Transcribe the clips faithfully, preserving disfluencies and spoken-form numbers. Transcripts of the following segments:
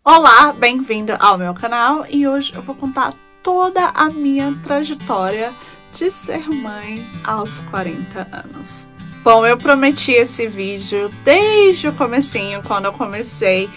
Olá, bem-vindo ao meu canal e hoje eu vou contar toda a minha trajetória de ser mãe aos quarenta anos. Bom, eu prometi esse vídeo desde o comecinho, quando eu comecei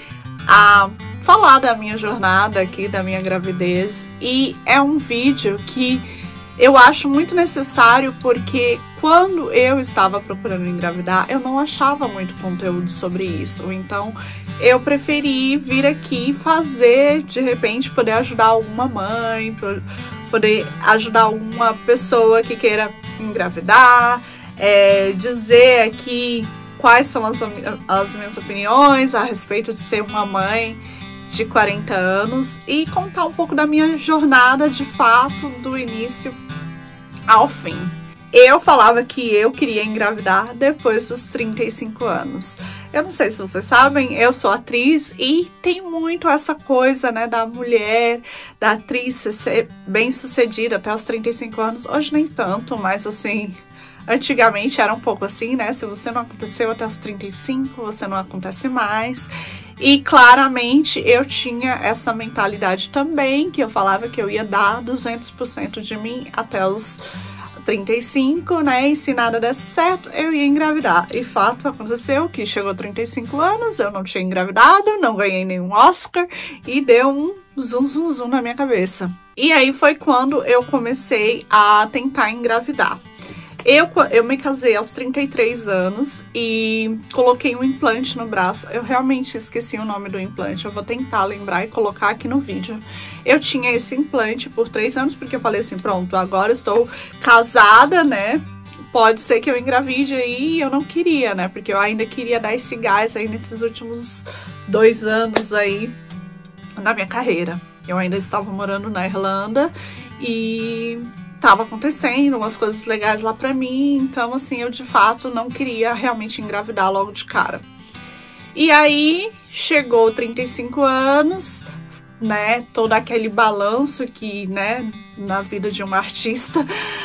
a falar da minha jornada aqui, da minha gravidez, e é um vídeo que eu acho muito necessário porque quando eu estava procurando engravidar, eu não achava muito conteúdo sobre isso. Então, eu preferi vir aqui fazer, de repente, poder ajudar alguma mãe, poder ajudar alguma pessoa que queira engravidar, é, dizer aqui quais são as, as minhas opiniões a respeito de ser uma mãe de quarenta anos e contar um pouco da minha jornada de fato, do início ao fim. Eu falava que eu queria engravidar depois dos trinta e cinco anos. Eu não sei se vocês sabem, eu sou atriz e tem muito essa coisa, né, da mulher, da atriz ser bem sucedida até os trinta e cinco anos. Hoje nem tanto, mas assim, antigamente era um pouco assim, né? Se você não aconteceu até os trinta e cinco, você não acontece mais. E claramente eu tinha essa mentalidade também, que eu falava que eu ia dar duzentos por cento de mim até os trinta e cinco, né? E se nada desse certo, eu ia engravidar. E fato aconteceu que chegou trinta e cinco anos, eu não tinha engravidado, não ganhei nenhum Oscar e deu um zum zum zum na minha cabeça. E aí foi quando eu comecei a tentar engravidar. Eu, eu me casei aos trinta e três anos e coloquei um implante no braço. Eu realmente esqueci o nome do implante, eu vou tentar lembrar e colocar aqui no vídeo. Eu tinha esse implante por três anos porque eu falei assim, pronto, agora estou casada, né? Pode ser que eu engravide aí e eu não queria, né? Porque eu ainda queria dar esse gás aí nesses últimos dois anos aí na minha carreira. Eu ainda estava morando na Irlanda e tava acontecendo umas coisas legais lá pra mim, então assim, eu de fato não queria realmente engravidar logo de cara. E aí, chegou trinta e cinco anos, né, todo aquele balanço que, né, na vida de uma artista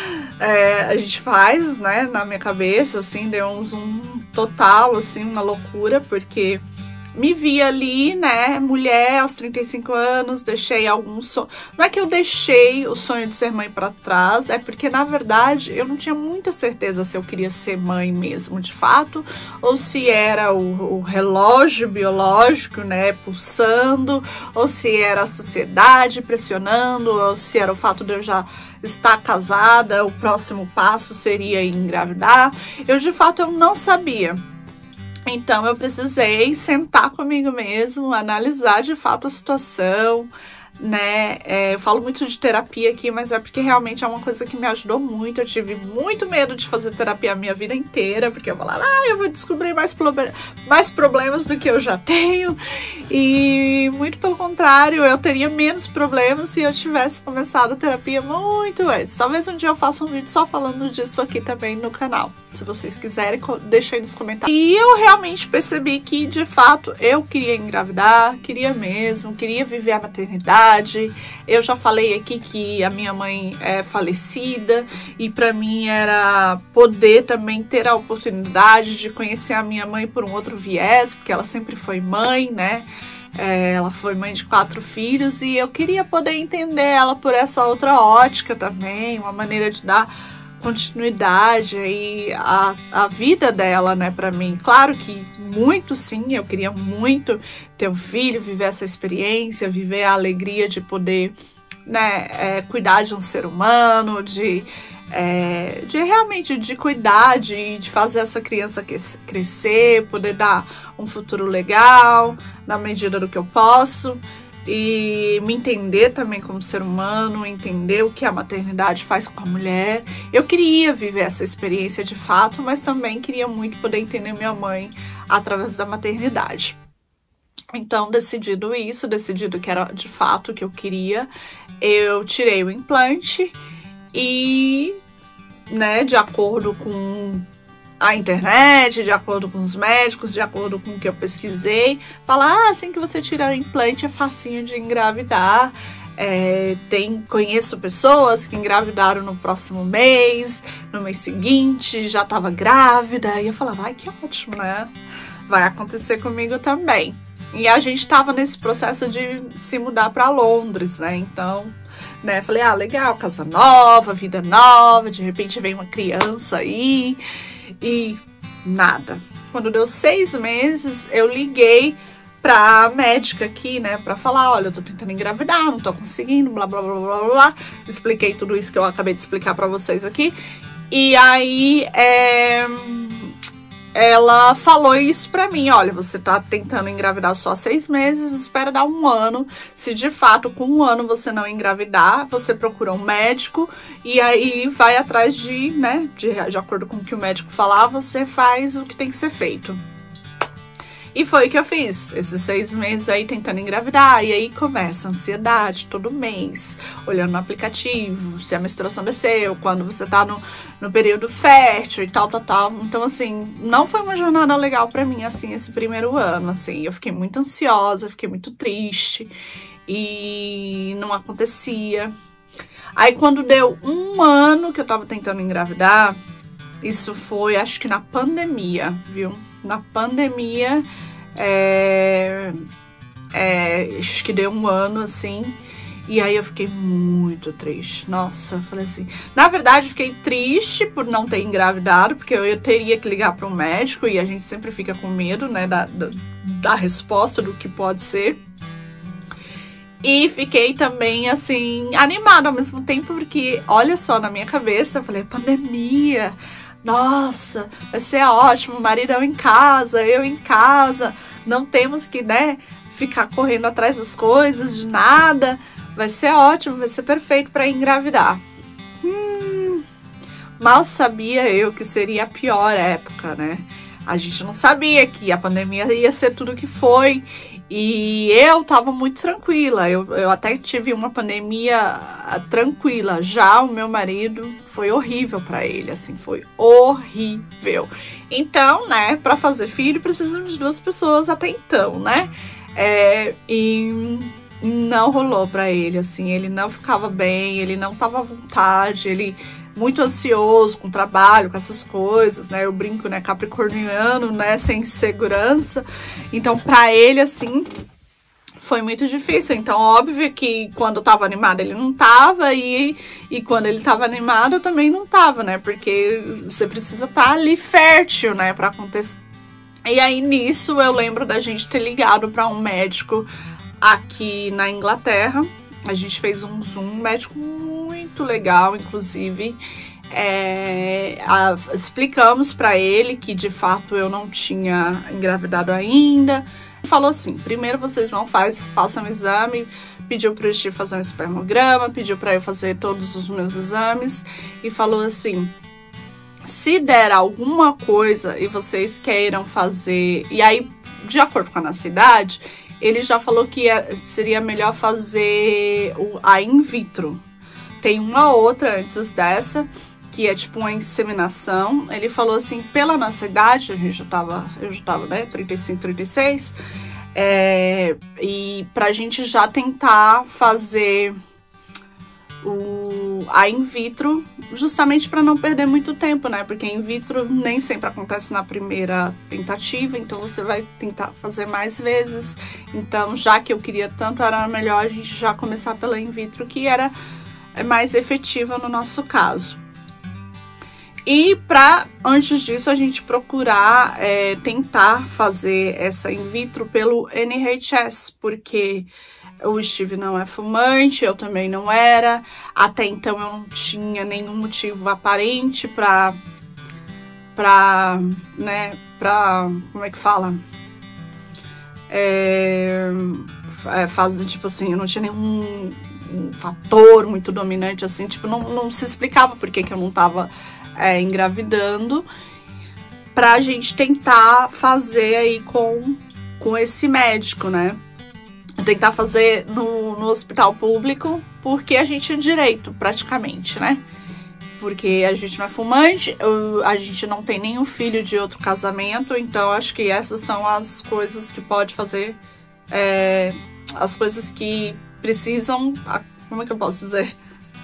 é, a gente faz, né, na minha cabeça, assim, deu um zoom total, assim, uma loucura, porque me vi ali, né, mulher aos trinta e cinco anos, deixei algum sonho. Não é que eu deixei o sonho de ser mãe pra trás, é porque, na verdade, eu não tinha muita certeza se eu queria ser mãe mesmo, de fato, ou se era o, o relógio biológico, né, pulsando, ou se era a sociedade pressionando, ou se era o fato de eu já estar casada, o próximo passo seria engravidar. Eu, de fato, eu não sabia. Então, eu precisei sentar comigo mesmo, analisar de fato a situação, né? É, eu falo muito de terapia aqui, mas é porque realmente é uma coisa que me ajudou muito. Eu tive muito medo de fazer terapia a minha vida inteira, porque eu falava, ah, eu vou descobrir mais, mais problemas do que eu já tenho. E muito pelo contrário, eu teria menos problemas se eu tivesse começado a terapia muito antes. Talvez um dia eu faça um vídeo só falando disso aqui também no canal. Se vocês quiserem, deixa aí nos comentários. E eu realmente percebi que, de fato, eu queria engravidar, queria mesmo, queria viver a maternidade. Eu já falei aqui que a minha mãe é falecida e pra mim era poder também ter a oportunidade de conhecer a minha mãe por um outro viés, porque ela sempre foi mãe, né? É, ela foi mãe de quatro filhos e eu queria poder entender ela por essa outra ótica também, uma maneira de dar continuidade aí a, a vida dela, né, pra mim. Claro que muito sim, eu queria muito ter um filho, viver essa experiência, viver a alegria de poder, né, é, cuidar de um ser humano, de, é, de realmente de cuidar, de, de fazer essa criança crescer, poder dar um futuro legal, na medida do que eu posso. E me entender também como ser humano, entender o que a maternidade faz com a mulher. Eu queria viver essa experiência de fato, mas também queria muito poder entender minha mãe através da maternidade. Então, decidido isso, decidido que era de fato o que eu queria, eu tirei o implante e, né, de acordo com a internet, de acordo com os médicos, de acordo com o que eu pesquisei, falar, ah, assim que você tirar o implante é facinho de engravidar. É, tem, conheço pessoas que engravidaram no próximo mês, no mês seguinte, já tava grávida, e eu falava, ai, que ótimo, né? Vai acontecer comigo também. E a gente tava nesse processo de se mudar pra Londres, né? Então, né, falei, ah, legal, casa nova, vida nova, de repente vem uma criança aí e nada. Quando deu seis meses, eu liguei pra médica aqui, né, pra falar, olha, eu tô tentando engravidar, não tô conseguindo, blá, blá, blá, blá, blá. Expliquei tudo isso que eu acabei de explicar pra vocês aqui. E aí, é... ela falou isso pra mim, olha, você tá tentando engravidar só seis meses, espera dar um ano. Se de fato com um ano você não engravidar, você procura um médico e aí vai atrás de, né, de, de acordo com o que o médico falar, você faz o que tem que ser feito. E foi o que eu fiz, esses seis meses aí tentando engravidar, e aí começa a ansiedade todo mês, olhando no aplicativo, se a menstruação desceu, quando você tá no, no período fértil e tal, tal, tal. Então, assim, não foi uma jornada legal pra mim, assim, esse primeiro ano, assim. Eu fiquei muito ansiosa, fiquei muito triste e não acontecia. Aí, quando deu um ano que eu tava tentando engravidar, isso foi, acho que na pandemia, viu? Na pandemia, é, é, acho que deu um ano, assim, e aí eu fiquei muito triste. Nossa, eu falei assim, na verdade, fiquei triste por não ter engravidado, porque eu, eu teria que ligar para um médico, e a gente sempre fica com medo, né, da, da, da resposta do que pode ser. E fiquei também, assim, animada ao mesmo tempo, porque, olha só, na minha cabeça, eu falei, pandemia... Nossa, vai ser ótimo, maridão em casa, eu em casa, não temos que, né, ficar correndo atrás das coisas, de nada, vai ser ótimo, vai ser perfeito para engravidar. Hum, mal sabia eu que seria a pior época, né? A gente não sabia que a pandemia ia ser tudo que foi. E eu tava muito tranquila, eu, eu até tive uma pandemia tranquila. Já o meu marido foi horrível pra ele, assim, foi horrível. Então, né, pra fazer filho precisam de duas pessoas até então, né? É, e não rolou pra ele, assim, ele não ficava bem, ele não tava à vontade, ele... muito ansioso com o trabalho, com essas coisas, né? Eu brinco, né? Capricorniano, né? Sem segurança. Então, pra ele, assim, foi muito difícil. Então, óbvio que quando eu tava animada, ele não tava. E, e quando ele tava animado, eu também não tava, né? Porque você precisa estar ali fértil, né? Pra acontecer. E aí, nisso, eu lembro da gente ter ligado pra um médico aqui na Inglaterra. A gente fez um Zoom, um médico muito legal, inclusive. É, a, explicamos pra ele que, de fato, eu não tinha engravidado ainda. Ele falou assim, primeiro vocês não faz, façam um exame, pediu pra eu fazer um espermograma, pediu pra eu fazer todos os meus exames e falou assim, se der alguma coisa e vocês queiram fazer... E aí, de acordo com a nossa idade... Ele já falou que seria melhor fazer o, a in vitro. Tem uma outra antes dessa, que é tipo uma inseminação. Ele falou assim, pela nossa idade, a gente já tava, eu já tava, né, trinta e cinco, trinta e seis, é, e pra gente já tentar fazer o, a in vitro, justamente para não perder muito tempo, né? Porque in vitro nem sempre acontece na primeira tentativa, então você vai tentar fazer mais vezes. Então, já que eu queria tanto, era melhor a gente já começar pela in vitro, que era mais efetiva no nosso caso. E para antes disso a gente procurar é, tentar fazer essa in vitro pelo N H S, porque o Steve não é fumante, eu também não era. Até então eu não tinha nenhum motivo aparente pra, pra, né, pra, como é que fala? É, é, faz, tipo assim, eu não tinha nenhum um fator muito dominante, assim, tipo, não, não se explicava por que que eu não tava é, engravidando, pra gente tentar fazer aí com, com esse médico, né? Tentar fazer no, no hospital público, porque a gente tinha direito, praticamente, né? Porque a gente não é fumante, eu, a gente não tem nenhum filho de outro casamento, então acho que essas são as coisas que pode fazer, é, as coisas que precisam, como é que eu posso dizer?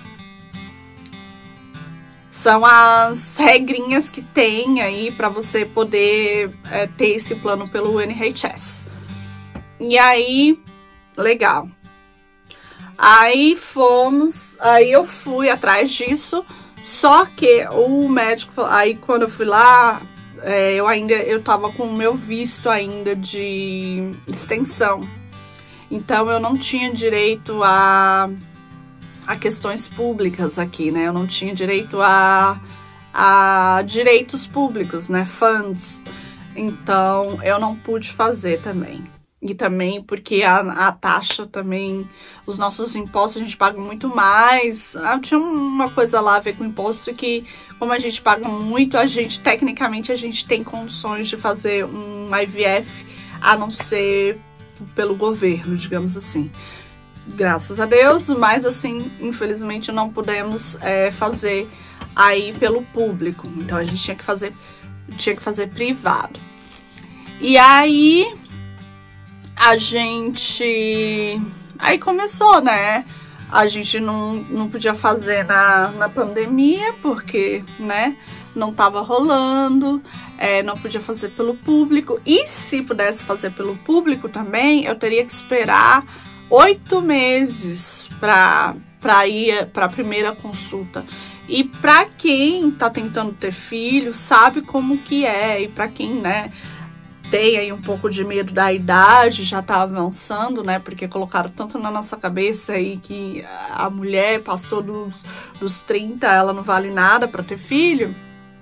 São as regrinhas que tem aí pra você poder é, ter esse plano pelo N H S. E aí, legal. Aí fomos, aí eu fui atrás disso, só que o médico falou, aí quando eu fui lá, é, eu ainda, eu tava com o meu visto ainda de extensão. Então eu não tinha direito a, a questões públicas aqui, né? Eu não tinha direito a, a direitos públicos, né? Funds. Então eu não pude fazer também. E também porque a, a taxa também, os nossos impostos a gente paga muito mais. Ah, tinha uma coisa lá a ver com imposto que, como a gente paga muito, a gente, tecnicamente, a gente tem condições de fazer um I V F, a não ser pelo governo, digamos assim. Graças a Deus, mas assim, infelizmente não pudemos é, fazer aí pelo público. Então a gente tinha que fazer, tinha que fazer privado. E aí... a gente... aí começou, né? A gente não, não podia fazer na, na pandemia, porque, né, não tava rolando, é, não podia fazer pelo público. E se pudesse fazer pelo público também, eu teria que esperar oito meses pra, pra ir pra primeira consulta. E pra quem tá tentando ter filho, sabe como que é. E pra quem, né... tem aí um pouco de medo da idade, já tá avançando, né? Porque colocaram tanto na nossa cabeça aí que a mulher passou dos, dos trinta, ela não vale nada pra ter filho,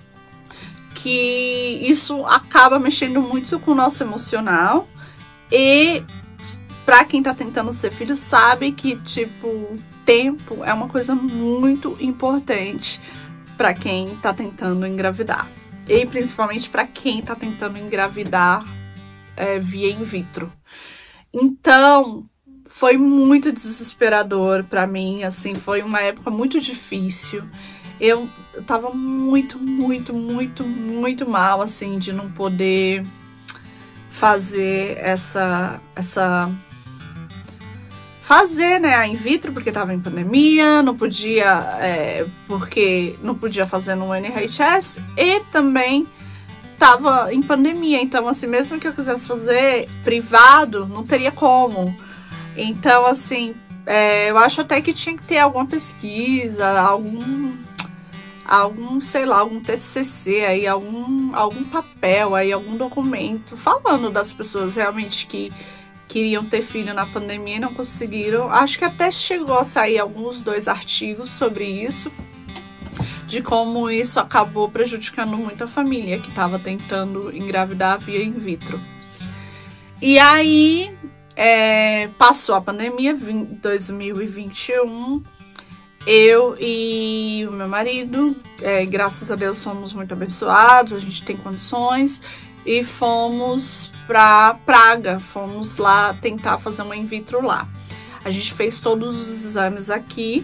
que isso acaba mexendo muito com o nosso emocional. E pra quem tá tentando ser filho, sabe que, tipo, tempo é uma coisa muito importante pra quem tá tentando engravidar. E principalmente para quem tá tentando engravidar é, via in vitro. Então, foi muito desesperador para mim, assim, foi uma época muito difícil. Eu, eu tava muito, muito, muito, muito mal, assim, de não poder fazer essa... essa fazer, né, a in vitro, porque tava em pandemia, não podia, é, porque não podia fazer no N H S, e também tava em pandemia, então, assim, mesmo que eu quisesse fazer privado, não teria como. Então, assim, é, eu acho até que tinha que ter alguma pesquisa, algum, algum, sei lá, algum T C C aí, algum, algum papel aí, algum documento, falando das pessoas realmente que queriam ter filho na pandemia e não conseguiram. Acho que até chegou a sair alguns dois artigos sobre isso, de como isso acabou prejudicando muito a família que estava tentando engravidar via in vitro. E aí, é, passou a pandemia, dois mil e vinte e um, eu e o meu marido, é, graças a Deus somos muito abençoados, a gente tem condições, e fomos pra Praga, fomos lá tentar fazer uma in vitro lá. A gente fez todos os exames aqui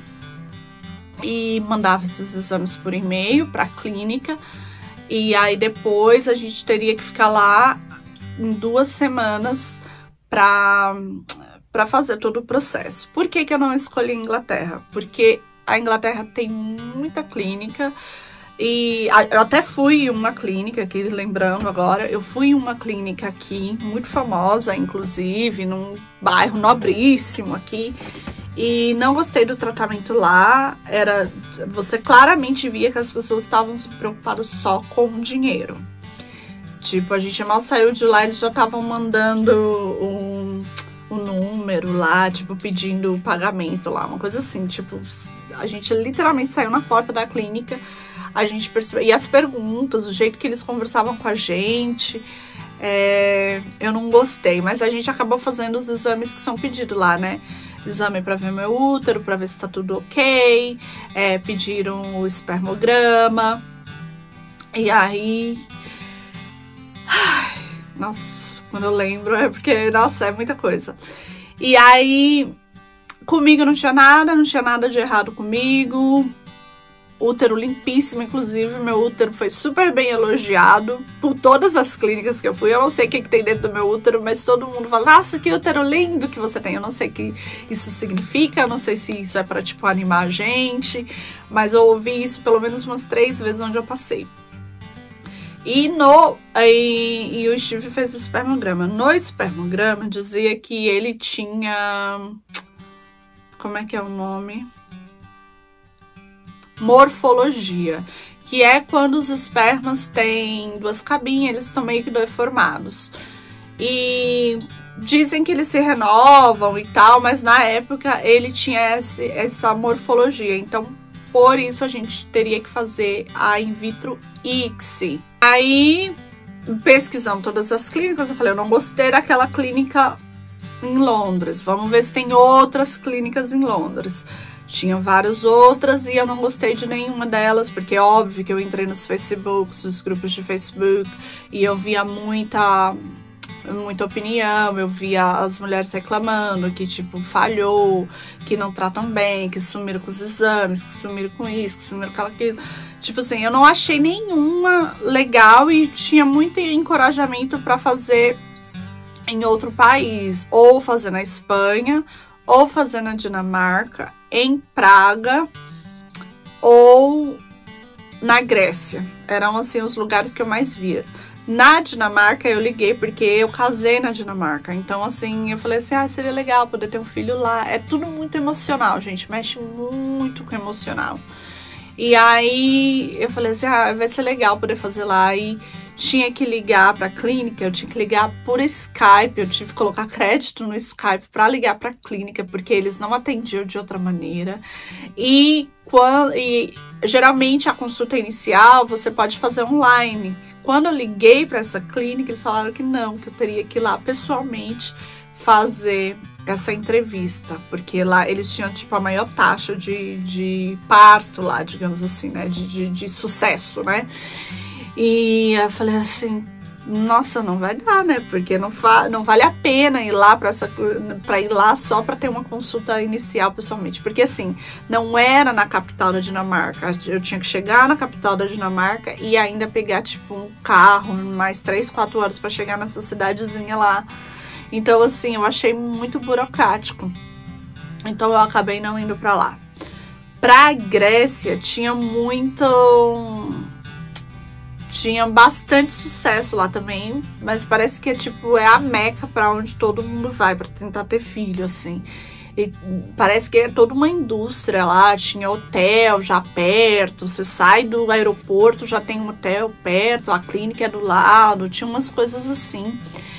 e mandava esses exames por e-mail pra clínica, e aí depois a gente teria que ficar lá em duas semanas pra, pra fazer todo o processo. Por que que eu não escolhi a Inglaterra? Porque a Inglaterra tem muita clínica. E eu até fui em uma clínica aqui, lembrando agora, eu fui em uma clínica aqui, muito famosa, inclusive, num bairro nobríssimo aqui, e não gostei do tratamento lá. Era, você claramente via que as pessoas estavam se preocupadas só com o dinheiro. Tipo, a gente mal saiu de lá, eles já estavam mandando um, um número lá, tipo, pedindo o pagamento lá, uma coisa assim, tipo, a gente literalmente saiu na porta da clínica. A gente percebeu, e as perguntas, o jeito que eles conversavam com a gente, é, eu não gostei, mas a gente acabou fazendo os exames que são pedidos lá, né? Exame pra ver meu útero, pra ver se tá tudo ok, é, pediram o espermograma, e aí... Ai, nossa, quando eu lembro é porque, nossa, é muita coisa. E aí, comigo não tinha nada, não tinha nada de errado comigo. Útero limpíssimo, inclusive, meu útero foi super bem elogiado por todas as clínicas que eu fui. Eu não sei o que, que tem dentro do meu útero, mas todo mundo fala, nossa, que útero lindo que você tem. Eu não sei o que isso significa, eu não sei se isso é pra, tipo, animar a gente, mas eu ouvi isso pelo menos umas três vezes onde eu passei. E, no, e, e o Steve fez o espermograma. No espermograma dizia que ele tinha... Como é que é o nome? Morfologia. Que é quando os espermas têm duas cabinhas, eles estão meio que deformados. E dizem que eles se renovam e tal, mas na época ele tinha esse, essa morfologia. Então, por isso a gente teria que fazer a in vitro I C S I. Aí, pesquisando todas as clínicas, eu falei, eu não gostei daquela clínica em Londres. Vamos ver se tem outras clínicas em Londres. Tinha várias outras e eu não gostei de nenhuma delas, porque é óbvio que eu entrei nos Facebooks, nos grupos de Facebook, e eu via muita, muita opinião, eu via as mulheres reclamando que, tipo, falhou, que não tratam bem, que sumiram com os exames, que sumiram com isso, que sumiram com aquilo. Tipo assim, eu não achei nenhuma legal e tinha muito encorajamento para fazer em outro país, ou fazer na Espanha, ou fazer na Dinamarca, em Praga ou na Grécia. Eram, assim, os lugares que eu mais via. Na Dinamarca, eu liguei porque eu casei na Dinamarca. Então, assim, eu falei assim, ah, seria legal poder ter um filho lá. É tudo muito emocional, gente. Mexe muito com o emocional. E aí, eu falei assim, ah, vai ser legal poder fazer lá. E tinha que ligar pra clínica, eu tinha que ligar por Skype, eu tive que colocar crédito no Skype pra ligar pra clínica, porque eles não atendiam de outra maneira. E, quando, e geralmente a consulta inicial você pode fazer online. Quando eu liguei pra essa clínica, eles falaram que não, que eu teria que ir lá pessoalmente fazer essa entrevista, porque lá eles tinham, tipo, a maior taxa de, de parto lá, digamos assim, né, de, de, de sucesso, né. E eu falei assim, nossa, não vai dar, né? Porque não, fa não vale a pena ir lá para essa para ir lá só para ter uma consulta inicial pessoalmente. Porque assim, não era na capital da Dinamarca. Eu tinha que chegar na capital da Dinamarca e ainda pegar tipo um carro, mais três, quatro horas para chegar nessa cidadezinha lá. Então assim, eu achei muito burocrático. Então eu acabei não indo para lá. Pra Grécia tinha muito... Tinha bastante sucesso lá também, mas parece que é tipo, é a meca pra onde todo mundo vai pra tentar ter filho, assim. E parece que é toda uma indústria lá, tinha hotel já perto, você sai do aeroporto, já tem um hotel perto, a clínica é do lado, tinha umas coisas assim.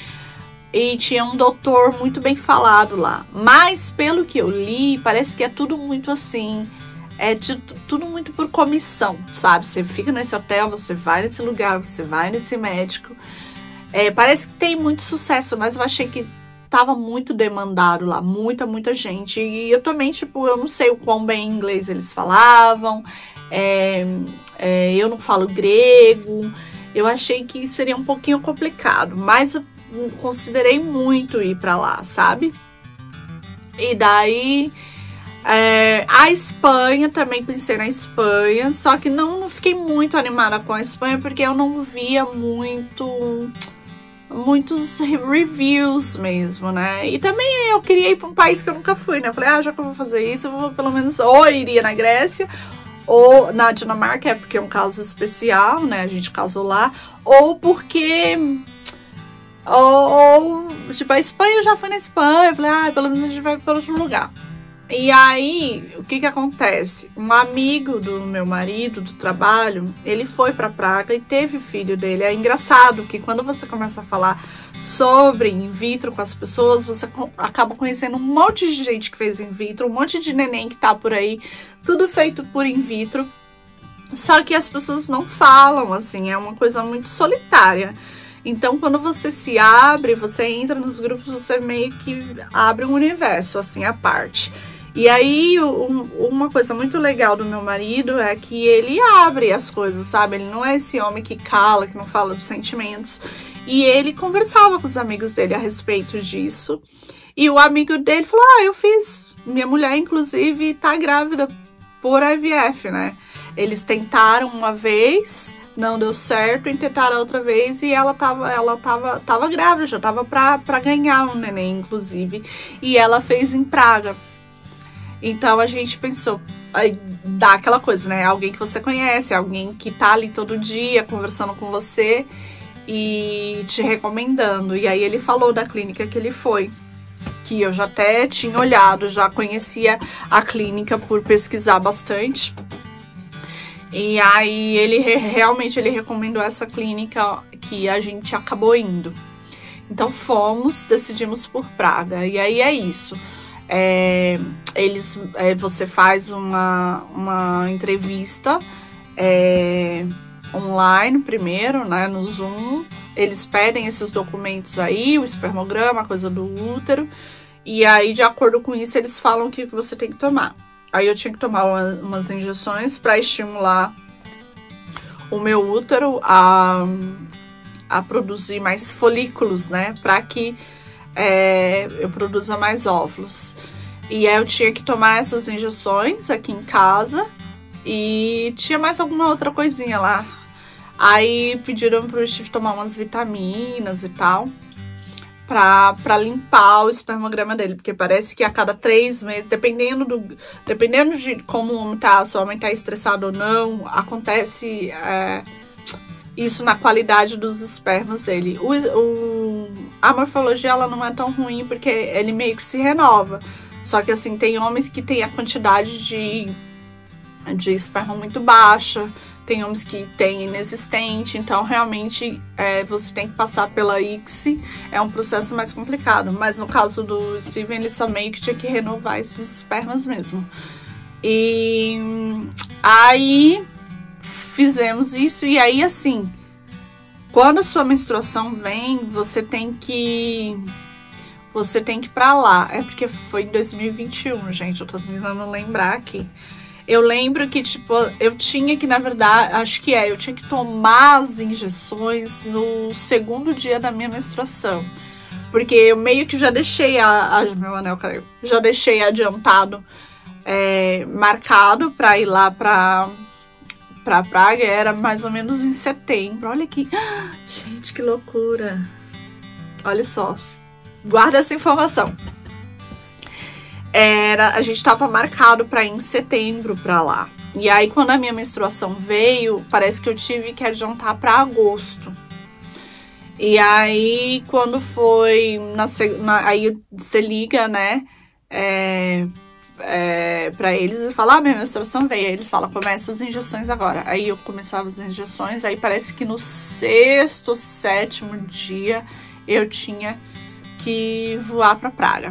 E tinha um doutor muito bem falado lá. Mas pelo que eu li, parece que é tudo muito assim... É de, tudo muito por comissão, sabe? Você fica nesse hotel, você vai nesse lugar, você vai nesse médico. É, parece que tem muito sucesso, mas eu achei que tava muito demandado lá, muita, muita gente. E eu também, tipo, eu não sei o quão bem inglês eles falavam, é, é, eu não falo grego. Eu achei que seria um pouquinho complicado, mas eu considerei muito ir pra lá, sabe? E daí... É, a Espanha, também pensei na Espanha, só que não, não fiquei muito animada com a Espanha, porque eu não via muito, muitos reviews mesmo, né? E também eu queria ir para um país que eu nunca fui, né? Eu falei, ah, já que eu vou fazer isso, eu vou pelo menos, ou iria na Grécia, ou na Dinamarca, é porque é um caso especial, né? A gente casou lá, ou porque... Ou, ou tipo, a Espanha, eu já fui na Espanha, eu falei, ah, pelo menos a gente vai para outro lugar. E aí, o que que acontece? Um amigo do meu marido, do trabalho, ele foi pra Praga e teve filho dele. É engraçado que quando você começa a falar sobre in vitro com as pessoas, você acaba conhecendo um monte de gente que fez in vitro, um monte de neném que tá por aí, tudo feito por in vitro. Só que as pessoas não falam, assim, é uma coisa muito solitária. Então, quando você se abre, você entra nos grupos, você meio que abre um universo, assim, à parte. E aí, um, uma coisa muito legal do meu marido é que ele abre as coisas, sabe? Ele não é esse homem que cala, que não fala dos sentimentos. E ele conversava com os amigos dele a respeito disso. E o amigo dele falou, ah, eu fiz. Minha mulher, inclusive, tá grávida por I V F, né? Eles tentaram uma vez... Não deu certo, e tentaram outra vez e ela tava, ela tava, tava grávida, já tava pra, pra ganhar um neném, inclusive. E ela fez em Praga. Então a gente pensou, aí dá aquela coisa, né? Alguém que você conhece, alguém que tá ali todo dia conversando com você e te recomendando. E aí ele falou da clínica que ele foi, que eu já até tinha olhado, já conhecia a clínica por pesquisar bastante. E aí ele realmente ele recomendou essa clínica que a gente acabou indo. Então fomos, decidimos por Praga. E aí é isso. É, eles, é, você faz uma, uma entrevista é, online primeiro, né, no Zoom. Eles pedem esses documentos aí, o espermograma, a coisa do útero. E aí, de acordo com isso, eles falam o que você tem que tomar. Aí eu tinha que tomar uma, umas injeções para estimular o meu útero a, a produzir mais folículos, né? Para que é, eu produza mais óvulos. E aí eu tinha que tomar essas injeções aqui em casa. E tinha mais alguma outra coisinha lá. Aí pediram pro Steve tomar umas vitaminas e tal. Pra, pra limpar o espermograma dele, porque parece que a cada três meses, dependendo do dependendo de como o homem tá, se o homem tá estressado ou não, acontece é, isso na qualidade dos espermas dele. O, o, a morfologia, ela não é tão ruim, porque ele meio que se renova. Só que, assim, tem homens que tem a quantidade de, de esperma muito baixa, tem homens que tem inexistente, então realmente é, você tem que passar pela I C S I, é um processo mais complicado. Mas no caso do Steven, ele só meio que tinha que renovar esses espermas mesmo. E aí fizemos isso, e aí assim, quando a sua menstruação vem, você tem que... Você tem que ir pra lá. É porque foi em dois mil e vinte e um, gente, eu tô tentando lembrar aqui. Eu lembro que, tipo, eu tinha que, na verdade, acho que é, eu tinha que tomar as injeções no segundo dia da minha menstruação. Porque eu meio que já deixei a... a meu anel caiu. Já deixei adiantado, é, marcado pra ir lá pra, pra Praga. Era mais ou menos em setembro. Olha aqui. Gente, que loucura. Olha só. Guarda essa informação. Era, a gente tava marcado pra ir em setembro pra lá. E aí, quando a minha menstruação veio, parece que eu tive que adiantar pra agosto. E aí, quando foi... Na, na, aí você liga, né? É, é, pra eles e fala, ah, minha menstruação veio. Aí eles falam, começa as injeções agora. Aí eu começava as injeções. Aí parece que no sexto, sétimo dia, eu tinha que voar pra Praga.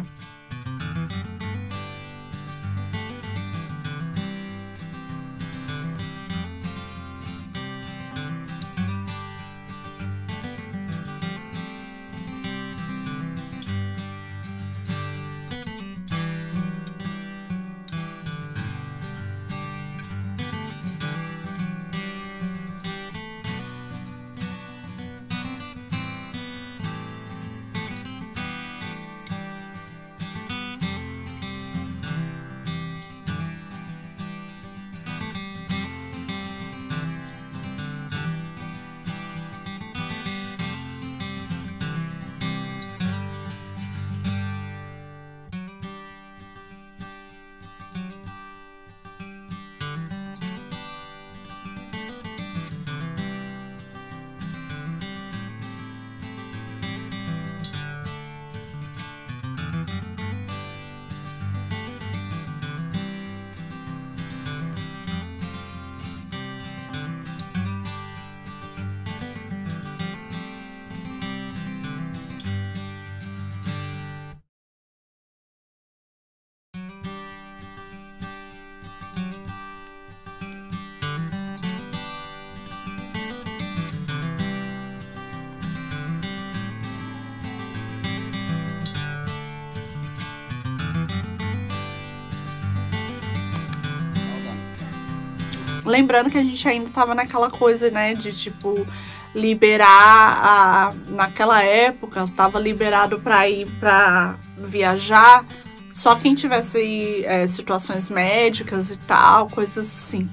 Lembrando que a gente ainda tava naquela coisa, né, de, tipo, liberar, a, naquela época, tava liberado pra ir pra viajar, só quem tivesse é, situações médicas e tal, coisas assim.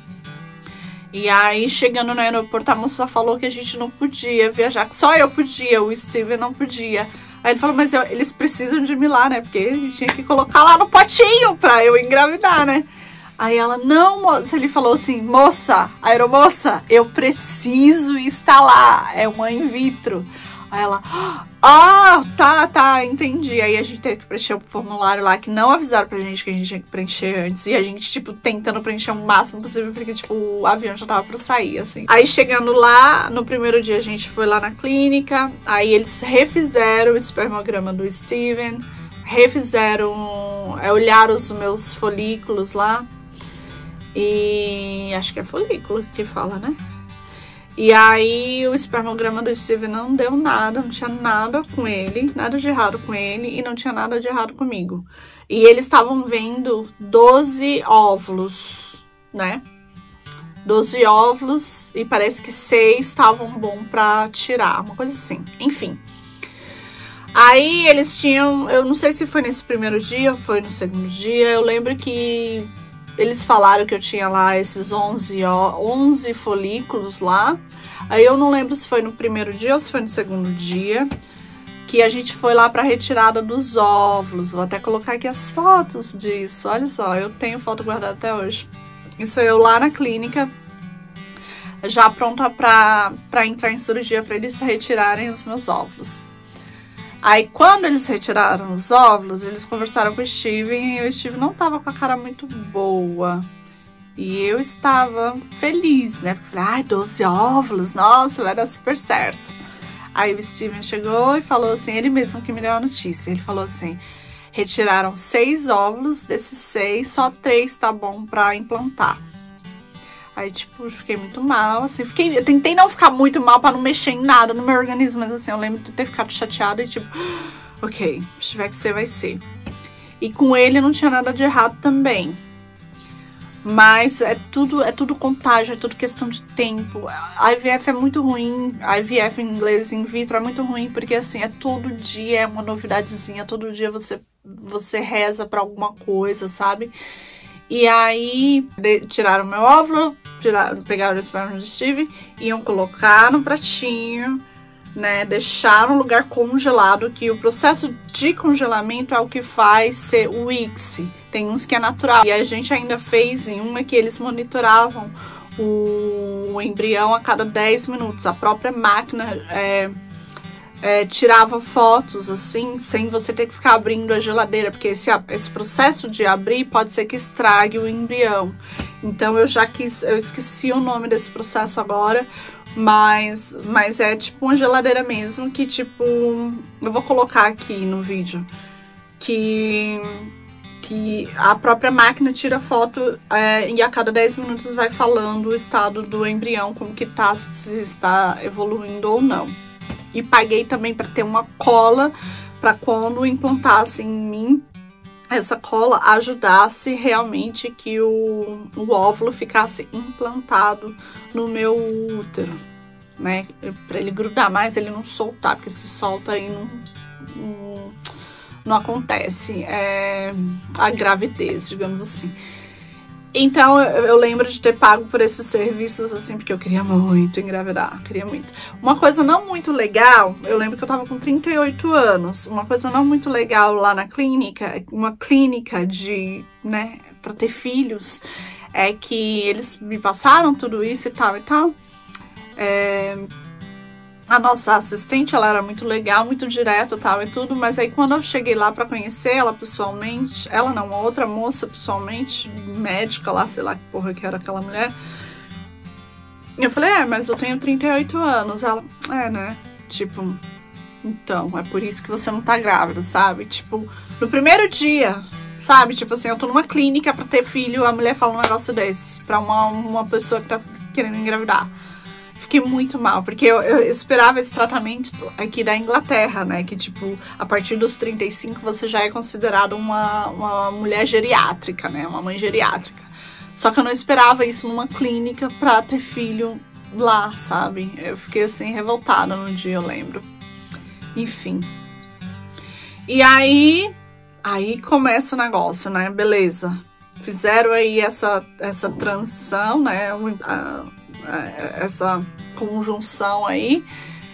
E aí, chegando no aeroporto, a moça falou que a gente não podia viajar, que só eu podia, o Steven não podia. Aí ele falou, mas eu, eles precisam de mim lá, né, porque a gente tinha que colocar lá no potinho pra eu engravidar, né. Aí ela, não, moça, ele falou assim, moça, aeromoça, eu preciso instalar, é uma in vitro. Aí ela, ah, tá, tá, entendi. Aí a gente teve que preencher o formulário lá, que não avisaram pra gente que a gente tinha que preencher antes. E a gente, tipo, tentando preencher o máximo possível, porque, tipo, o avião já tava pra sair, assim. Aí chegando lá, no primeiro dia a gente foi lá na clínica, aí eles refizeram o espermograma do Steven, refizeram, é, olharam os meus folículos lá. E acho que é folículo que fala, né? E aí o espermograma do Steven não deu nada, não tinha nada com ele, nada de errado com ele e não tinha nada de errado comigo. E eles estavam vendo doze óvulos, né? doze óvulos e parece que seis estavam bom pra tirar, uma coisa assim, enfim. Aí eles tinham, eu não sei se foi nesse primeiro dia ou foi no segundo dia, eu lembro que eles falaram que eu tinha lá esses onze, onze folículos lá. Aí eu não lembro se foi no primeiro dia ou se foi no segundo dia que a gente foi lá pra retirada dos óvulos. Vou até colocar aqui as fotos disso. Olha só, eu tenho foto guardada até hoje. Isso eu lá na clínica, já pronta pra, pra entrar em cirurgia pra eles retirarem os meus óvulos. Aí, quando eles retiraram os óvulos, eles conversaram com o Steven e o Steven não tava com a cara muito boa. E eu estava feliz, né? Porque falei, ai, doze óvulos, nossa, vai dar super certo. Aí o Steven chegou e falou assim, ele mesmo que me deu a notícia. Ele falou assim, retiraram seis óvulos, desses seis, só três tá bom pra implantar. Aí, tipo, eu fiquei muito mal, assim, fiquei, eu tentei não ficar muito mal pra não mexer em nada no meu organismo, mas assim, eu lembro de ter ficado chateada e tipo, ok, se tiver que ser, vai ser. E com ele não tinha nada de errado também. Mas é tudo, é tudo contágio, é tudo questão de tempo. A I V F é muito ruim, a I V F em inglês, in vitro, é muito ruim, porque assim, é todo dia, é uma novidadezinha, todo dia você, você reza pra alguma coisa, sabe? E aí, de, tiraram meu óvulo, tiraram, pegaram o esperma do Steven, iam colocar no pratinho, né, deixar no lugar congelado, que o processo de congelamento é o que faz ser o I C S. Tem uns que é natural. E a gente ainda fez em uma que eles monitoravam o, o embrião a cada dez minutos. A própria máquina é, é, tirava fotos, assim, sem você ter que ficar abrindo a geladeira, porque esse, esse processo de abrir pode ser que estrague o embrião. Então eu já quis, eu esqueci o nome desse processo agora, mas, mas é tipo uma geladeira mesmo, que tipo, eu vou colocar aqui no vídeo, que... que a própria máquina tira foto é, e a cada dez minutos vai falando o estado do embrião, como que tá, se está evoluindo ou não. E paguei também para ter uma cola, para quando implantasse em mim, essa cola ajudasse realmente que o, o óvulo ficasse implantado no meu útero, né? Para ele grudar mais, ele não soltar, porque se solta aí não... não não acontece é, a gravidez, digamos assim. Então, eu, eu lembro de ter pago por esses serviços, assim, porque eu queria muito engravidar, queria muito. Uma coisa não muito legal, eu lembro que eu tava com trinta e oito anos, uma coisa não muito legal lá na clínica, uma clínica de, né, pra ter filhos, é que eles me passaram tudo isso e tal e tal. É... A nossa assistente, ela era muito legal, muito direta e tal e tudo, mas aí quando eu cheguei lá pra conhecer ela pessoalmente, ela não, uma outra moça pessoalmente, médica lá, sei lá que porra que era aquela mulher, eu falei, é, mas eu tenho trinta e oito anos. Ela, é, né, tipo, então, é por isso que você não tá grávida, sabe? Tipo, no primeiro dia, sabe? Tipo assim, eu tô numa clínica pra ter filho, a mulher fala um negócio desse pra uma, uma pessoa que tá querendo engravidar. Fiquei muito mal, porque eu, eu esperava esse tratamento aqui da Inglaterra, né? Que, tipo, a partir dos trinta e cinco você já é considerada uma, uma mulher geriátrica, né? Uma mãe geriátrica. Só que eu não esperava isso numa clínica pra ter filho lá, sabe? Eu fiquei, assim, revoltada no dia, eu lembro. Enfim. E aí... Aí começa o negócio, né? Beleza. Fizeram aí essa, essa transição, né? A, essa conjunção aí,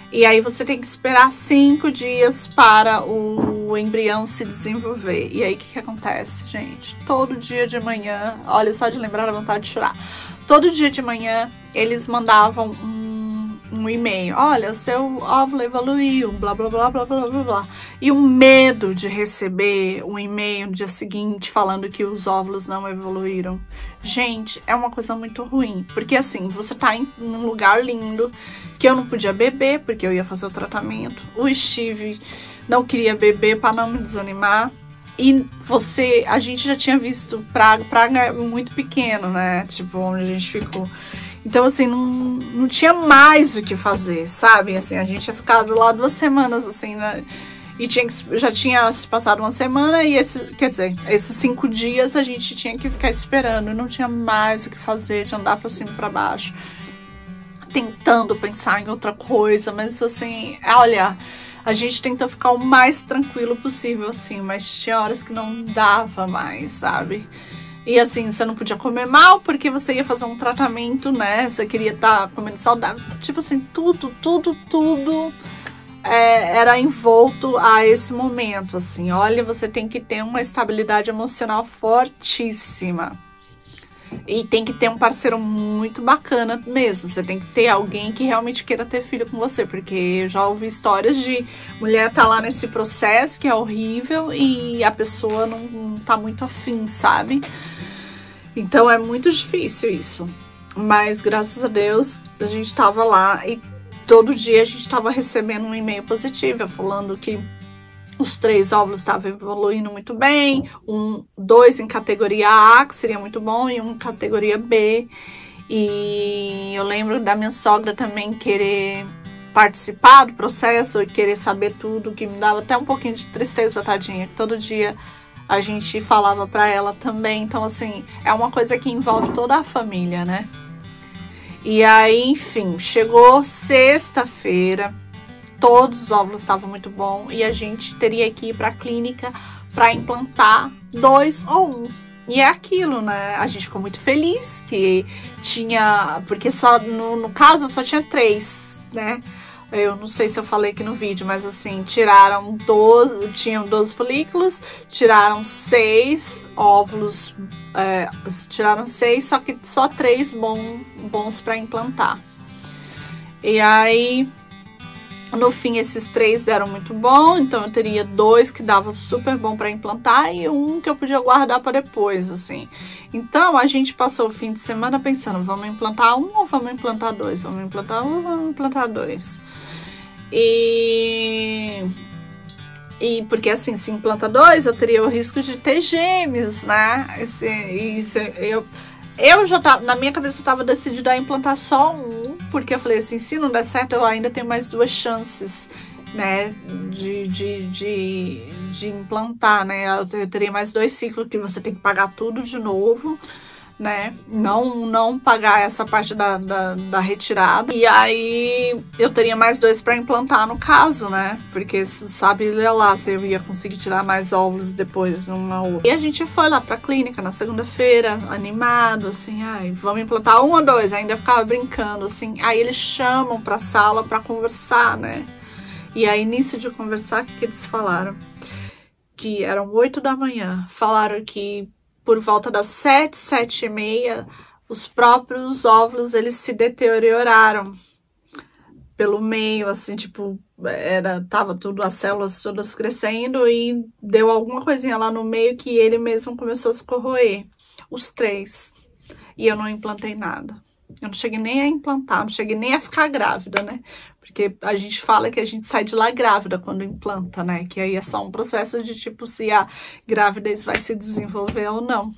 E aí você tem que esperar cinco dias para o embrião se desenvolver. E aí o que, que acontece, gente? Todo dia de manhã, olha, só de lembrar a vontade de chorar. Todo dia de manhã eles mandavam um, um e-mail. Olha, o seu óvulo evoluiu, blá, blá, blá, blá, blá, blá, blá. E o medo de receber um e-mail no dia seguinte falando que os óvulos não evoluíram. Gente, é uma coisa muito ruim. Porque assim, você tá em um lugar lindo, que eu não podia beber, porque eu ia fazer o tratamento. O Steve não queria beber para não me desanimar. E você, a gente já tinha visto praga, praga muito pequeno, né? Tipo, onde a gente ficou. Então, assim, não, não tinha mais o que fazer, sabe? Assim, a gente tinha ficado lá duas semanas, assim, né? E tinha que, já tinha se passado uma semana e, esse, quer dizer, esses cinco dias a gente tinha que ficar esperando. Não tinha mais o que fazer, de andar pra cima e pra baixo. Tentando pensar em outra coisa, mas, assim, olha... A gente tentou ficar o mais tranquilo possível, assim, mas tinha horas que não dava mais, sabe? E assim, você não podia comer mal porque você ia fazer um tratamento, né? Você queria estar comendo saudável. Tipo assim, tudo, tudo, tudo é, era envolto a esse momento, assim. Olha, você tem que ter uma estabilidade emocional fortíssima. E tem que ter um parceiro muito bacana mesmo. Você tem que ter alguém que realmente queira ter filho com você. Porque eu já ouvi histórias de mulher tá lá nesse processo que é horrível e a pessoa não, não tá muito afim, sabe? Então é muito difícil isso. Mas graças a Deus a gente tava lá e todo dia a gente tava recebendo um e-mail positivo falando que os três óvulos estavam evoluindo muito bem, um, dois em categoria A, que seria muito bom, e um em categoria B. E eu lembro da minha sogra também querer participar do processo e querer saber tudo, que me dava até um pouquinho de tristeza, tadinha. Todo dia a gente falava pra ela também. Então, assim, é uma coisa que envolve toda a família, né? E aí, enfim, chegou sexta-feira. Todos os óvulos estavam muito bons e a gente teria que ir para a clínica para implantar dois ou um. E é aquilo, né? A gente ficou muito feliz que tinha... Porque só no, no caso só tinha três, né? Eu não sei se eu falei aqui no vídeo, mas assim, tiraram doze... Tinham doze folículos, tiraram seis óvulos... É, tiraram seis, só que só três bom, bons para implantar. E aí... No fim, esses três deram muito bom, então eu teria dois que davam super bom para implantar e um que eu podia guardar para depois, assim. Então, a gente passou o fim de semana pensando, vamos implantar um ou vamos implantar dois? Vamos implantar um ou vamos implantar dois? E... E porque, assim, se implanta dois, eu teria o risco de ter gêmeos, né? Esse, isso, eu... Eu já tava, na minha cabeça eu tava decidida a implantar só um, porque eu falei assim, se não der certo, eu ainda tenho mais duas chances, né, de, de, de, de implantar, né, eu, eu teria mais dois ciclos que você tem que pagar tudo de novo, né, não, não pagar essa parte da, da, da retirada, e aí eu teria mais dois para implantar no caso, né, porque sabe lá se eu ia conseguir tirar mais óvulos depois uma outra. E a gente foi lá pra clínica na segunda-feira, animado, assim, ai, vamos implantar um ou dois, ainda ficava brincando, assim, aí eles chamam pra sala pra conversar, né, e aí início de conversar, o que, que eles falaram? Que eram oito da manhã, falaram que por volta das sete, sete e meia, os próprios óvulos, eles se deterioraram pelo meio, assim, tipo, era, tava tudo, as células todas crescendo e deu alguma coisinha lá no meio que ele mesmo começou a se corroer, os três. E eu não implantei nada. Eu não cheguei nem a implantar, não cheguei nem a ficar grávida, né? Porque a gente fala que a gente sai de lá grávida quando implanta, né? Que aí é só um processo de tipo se a gravidez vai se desenvolver ou não.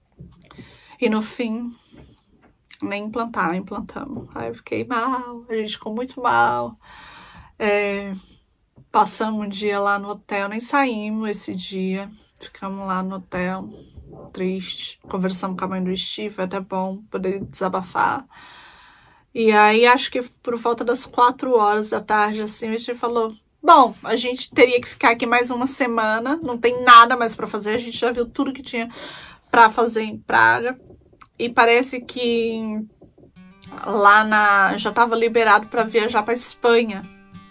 E no fim, nem implantar, implantamos. Aí eu fiquei mal, a gente ficou muito mal. É, passamos um dia lá no hotel, nem saímos esse dia. Ficamos lá no hotel, triste. Conversamos com a mãe do Steve, foi até bom poder desabafar. E aí, acho que por volta das quatro horas da tarde, assim, a gente falou, bom, a gente teria que ficar aqui mais uma semana, não tem nada mais pra fazer, a gente já viu tudo que tinha pra fazer em Praga. E parece que lá na... já tava liberado pra viajar pra Espanha.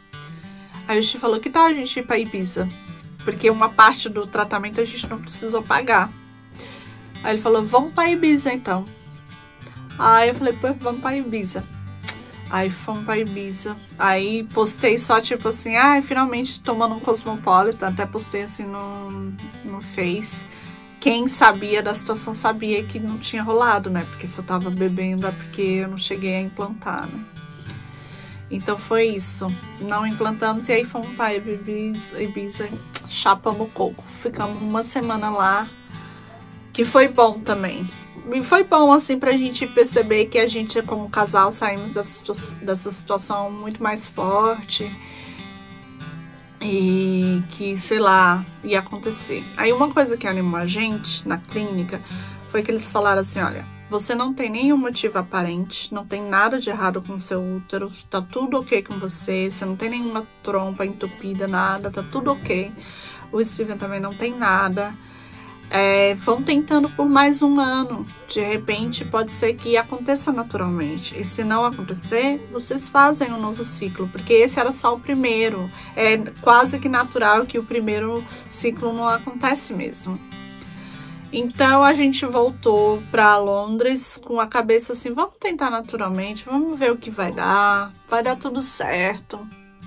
Aí o Steve falou, que tal a gente ir pra Ibiza? Porque uma parte do tratamento a gente não precisou pagar. Aí ele falou, vamos pra Ibiza então. Aí eu falei, pô, vamos pra Ibiza. Aí fomos pra Ibiza. Aí postei só tipo assim, ai, ah, finalmente tomando um Cosmopolitan. Até postei assim no, no Face. Quem sabia da situação sabia que não tinha rolado, né? Porque se eu tava bebendo é porque eu não cheguei a implantar, né? Então foi isso. Não implantamos e aí fomos pra Ibiza, Ibiza chapamos coco. Ficamos uma semana lá, que foi bom também. E foi bom, assim, pra gente perceber que a gente, como casal, saímos dessa, dessa situação muito mais forte. E que, sei lá, ia acontecer. Aí uma coisa que animou a gente na clínica foi que eles falaram assim, olha, você não tem nenhum motivo aparente, não tem nada de errado com o seu útero, tá tudo ok com você, você não tem nenhuma trompa entupida, nada, tá tudo ok. O Steven também não tem nada. É, vão tentando por mais um ano. De repente pode ser que aconteça naturalmente. E se não acontecer, vocês fazem um novo ciclo, porque esse era só o primeiro. É quase que natural que o primeiro ciclo não acontece mesmo. Então a gente voltou para Londres com a cabeça assim, vamos tentar naturalmente, vamos ver o que vai dar, vai dar tudo certo.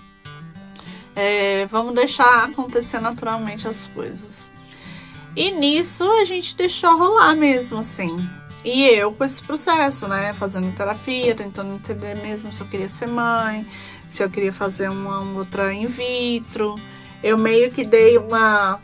É, vamos deixar acontecer naturalmente as coisas. E nisso a gente deixou rolar mesmo, assim. E eu com esse processo, né? Fazendo terapia, tentando entender mesmo se eu queria ser mãe, se eu queria fazer uma outra in vitro. Eu meio que dei uma...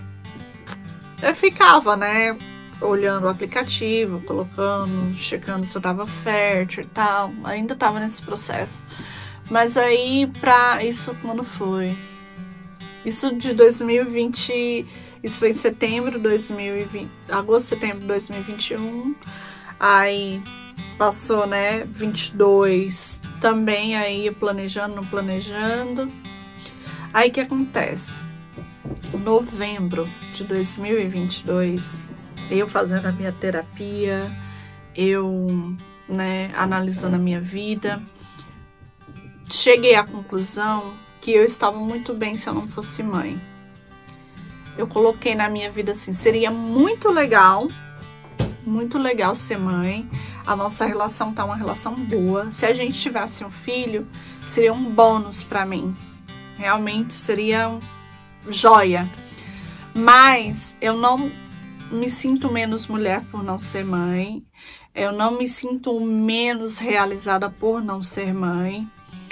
Eu ficava, né? Olhando o aplicativo, colocando, checando se eu tava fértil e tal. Ainda tava nesse processo. Mas aí, pra... Isso quando foi? Isso de dois mil e vinte... Isso foi em setembro de dois mil e vinte, agosto, setembro de dois mil e vinte e um. Aí passou, né, vinte e dois, também aí planejando, não planejando. Aí o que acontece? Novembro de dois mil e vinte e dois, eu fazendo a minha terapia, eu, né, analisando a minha vida, cheguei à conclusão que eu estava muito bem se eu não fosse mãe. Eu coloquei na minha vida assim, seria muito legal, muito legal ser mãe. A nossa relação tá uma relação boa. Se a gente tivesse um filho, seria um bônus pra mim. Realmente seria um joia. Mas eu não me sinto menos mulher por não ser mãe. Eu não me sinto menos realizada por não ser mãe.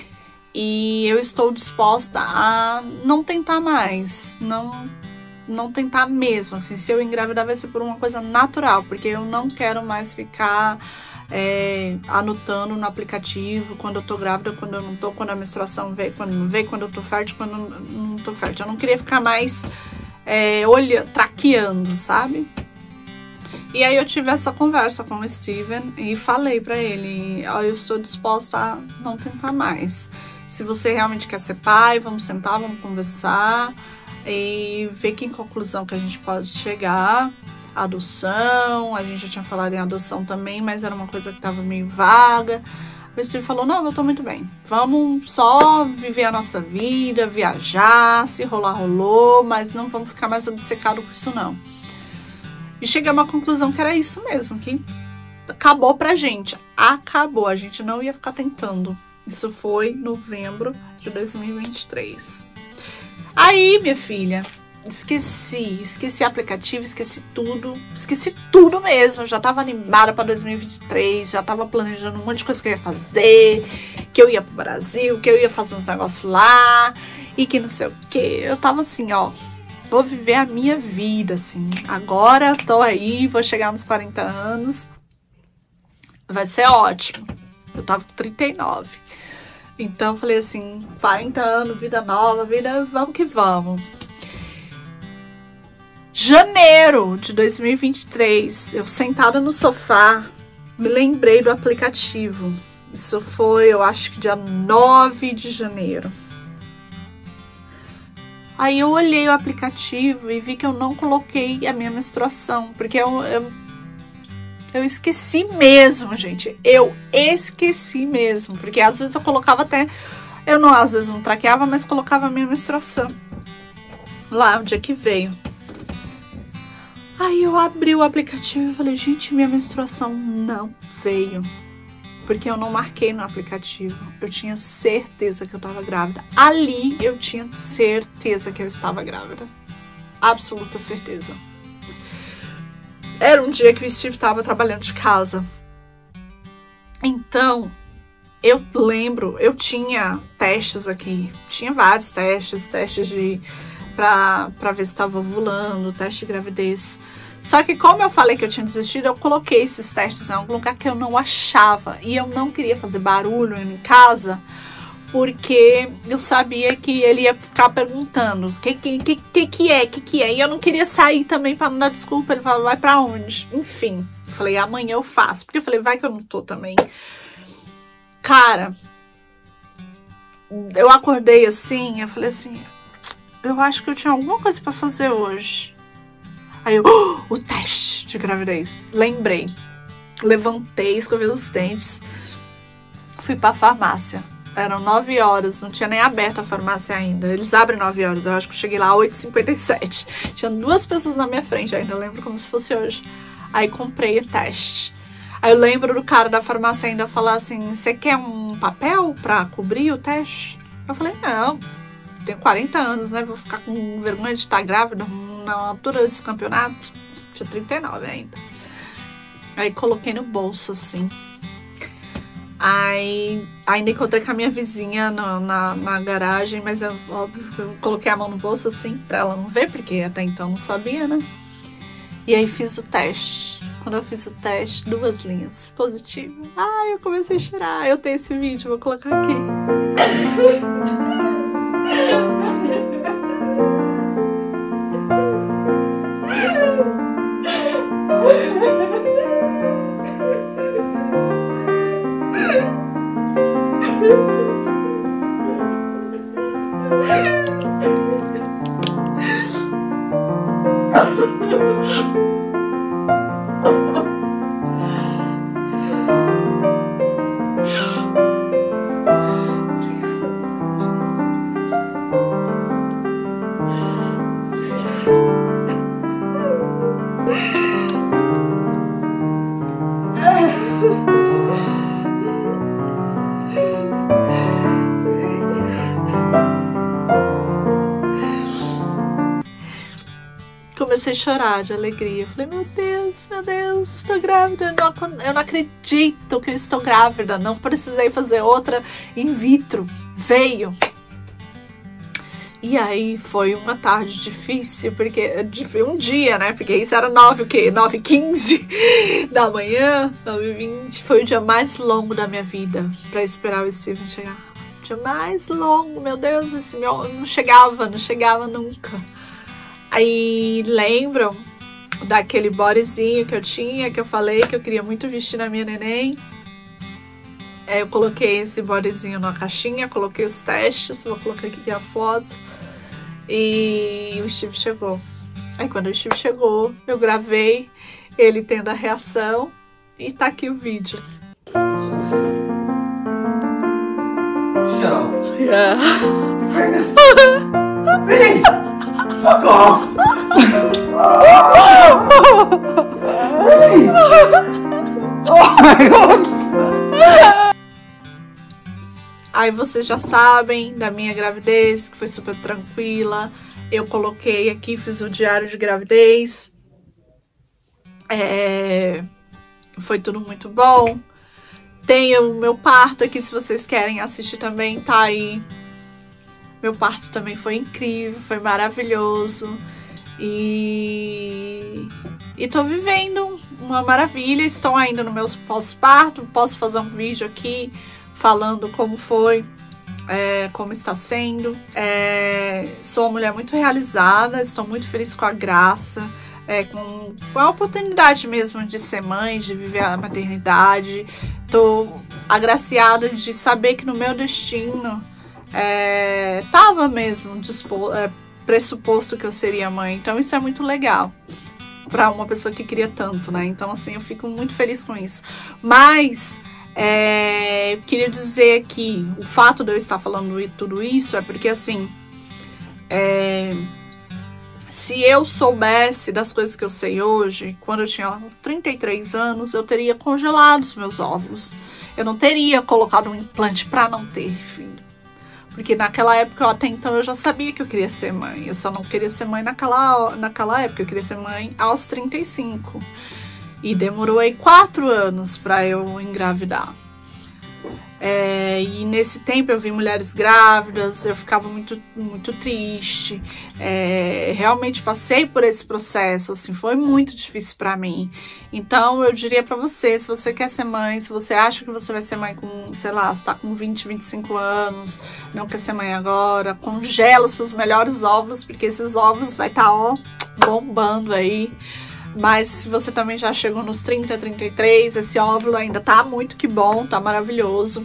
E eu estou disposta a não tentar mais, não... não tentar mesmo, assim, se eu engravidar vai ser por uma coisa natural, porque eu não quero mais ficar é, anotando no aplicativo quando eu tô grávida, quando eu não tô, quando a menstruação veio, quando não veio, quando eu tô fértil, quando eu não tô fértil. Eu não queria ficar mais é, olhando, traqueando, sabe? E aí eu tive essa conversa com o Steven e falei pra ele, ó, eu estou disposta a não tentar mais. Se você realmente quer ser pai, vamos sentar, vamos conversar e ver que conclusão que a gente pode chegar. Adoção, a gente já tinha falado em adoção também, mas era uma coisa que tava meio vaga. O Steve falou, não, eu tô muito bem, vamos só viver a nossa vida, viajar, se rolar, rolou, mas não vamos ficar mais obcecados com isso não. E cheguei a uma conclusão que era isso mesmo, que acabou pra gente, acabou, a gente não ia ficar tentando. Isso foi novembro de dois mil e vinte e três. Aí, minha filha, esqueci, esqueci aplicativo, esqueci tudo, esqueci tudo mesmo. Eu já tava animada pra dois mil e vinte e três, já tava planejando um monte de coisa que eu ia fazer, que eu ia pro Brasil, que eu ia fazer uns negócios lá, e que não sei o que. Eu tava assim, ó, vou viver a minha vida, assim. Agora tô aí, vou chegar nos quarenta anos, vai ser ótimo. Eu tava com trinta e nove. Então, eu falei assim, quarenta anos, vida nova, vida, vamos que vamos. Janeiro de dois mil e vinte e três, eu sentada no sofá, me lembrei do aplicativo. Isso foi, eu acho que dia nove de janeiro. Aí eu olhei o aplicativo e vi que eu não coloquei a minha menstruação, porque eu... eu Eu esqueci mesmo, gente. Eu esqueci mesmo. Porque às vezes eu colocava até Eu não, às vezes não traqueava, mas colocava a minha menstruação lá, o dia que veio. Aí eu abri o aplicativo e falei, gente, minha menstruação não veio. Porque eu não marquei no aplicativo. Eu tinha certeza que eu tava grávida. Ali eu tinha certeza que eu estava grávida. Absoluta certeza. Era um dia que o Steve tava trabalhando de casa. Então, eu lembro, eu tinha testes aqui. Tinha vários testes, testes de... Pra, pra ver se tava ovulando, teste de gravidez. Só que como eu falei que eu tinha desistido, eu coloquei esses testes em algum lugar que eu não achava. E eu não queria fazer barulho em casa, porque eu sabia que ele ia ficar perguntando o que, que, que, que é, que que é. E eu não queria sair também pra não dar desculpa. Ele falou, vai pra onde? Enfim, eu falei, amanhã eu faço. Porque eu falei, vai que eu não tô também. Cara, eu acordei assim, eu falei assim... Eu acho que eu tinha alguma coisa pra fazer hoje. Aí eu... Oh, o teste de gravidez. Lembrei. Levantei, escovei os dentes. Fui pra farmácia. Eram nove horas. Não tinha nem aberto a farmácia ainda. Eles abrem nove horas. Eu acho que eu cheguei lá às oito e cinquenta e sete. Tinha duas pessoas na minha frente ainda. Eu lembro como se fosse hoje. Aí comprei o teste. Aí eu lembro do cara da farmácia ainda falar assim... Você quer um papel pra cobrir o teste? Eu falei, não... Tenho quarenta anos, né? Vou ficar com vergonha de estar grávida na altura desse campeonato. Tinha trinta e nove ainda. Aí coloquei no bolso, assim. Aí ainda encontrei com a minha vizinha no, na, na garagem, mas eu, óbvio que eu coloquei a mão no bolso, assim, pra ela não ver, porque até então não sabia, né? E aí fiz o teste. Quando eu fiz o teste, duas linhas. Positivo. Ai, eu comecei a chorar. Eu tenho esse vídeo, vou colocar aqui. Comecei a chorar de alegria. Falei, meu Deus, meu Deus, estou grávida. Eu não, eu não acredito que eu estou grávida. Não precisei fazer outra in vitro. Veio. E aí foi uma tarde difícil, porque um dia, né? Porque isso era nove, o quê? nove e quinze da manhã, nove e vinte. Foi o dia mais longo da minha vida pra esperar o Steven chegar. O dia mais longo, meu Deus, esse meu não chegava, não chegava nunca. Aí lembram daquele bodyzinho que eu tinha, que eu falei que eu queria muito vestir na minha neném. É, eu coloquei esse bodyzinho numa caixinha, coloquei os testes, vou colocar aqui a foto. E o Steve chegou. Aí quando o Steve chegou, eu gravei ele tendo a reação e tá aqui o vídeo. Shut up. Yeah. You're pregnant. Really? Fuck off. Really? Oh my God. Aí vocês já sabem da minha gravidez, que foi super tranquila. Eu coloquei aqui, fiz o diário de gravidez. É... Foi tudo muito bom. Tem o meu parto aqui, se vocês querem assistir também, tá aí. Meu parto também foi incrível, foi maravilhoso. E... E tô vivendo uma maravilha. Estou ainda no meu pós-parto. Posso fazer um vídeo aqui falando como foi, é, como está sendo. É, sou uma mulher muito realizada, estou muito feliz com a Graça, é, com, com a oportunidade mesmo de ser mãe, de viver a maternidade. Estou agraciada de saber que no meu destino estava é, mesmo disposto, é, pressuposto que eu seria mãe. Então isso é muito legal para uma pessoa que queria tanto, né? Então assim, eu fico muito feliz com isso. Mas É, eu queria dizer que o fato de eu estar falando tudo isso é porque, assim, é, se eu soubesse das coisas que eu sei hoje, quando eu tinha trinta e três anos, eu teria congelado os meus óvulos. Eu não teria colocado um implante para não ter filho. Porque naquela época, até então, eu já sabia que eu queria ser mãe. Eu só não queria ser mãe naquela, naquela época. Eu queria ser mãe aos trinta e cinco. E demorou aí quatro anos para eu engravidar. É, e nesse tempo eu vi mulheres grávidas, eu ficava muito, muito triste. É, realmente passei por esse processo, assim, foi muito difícil pra mim. Então eu diria pra você, se você quer ser mãe, se você acha que você vai ser mãe com, sei lá, você tá com vinte, vinte e cinco anos, não quer ser mãe agora, congela os seus melhores óvulos, porque esses óvulos vai estar, ó, bombando aí. Mas se você também já chegou nos trinta, trinta e três, esse óvulo ainda tá muito que bom, tá maravilhoso.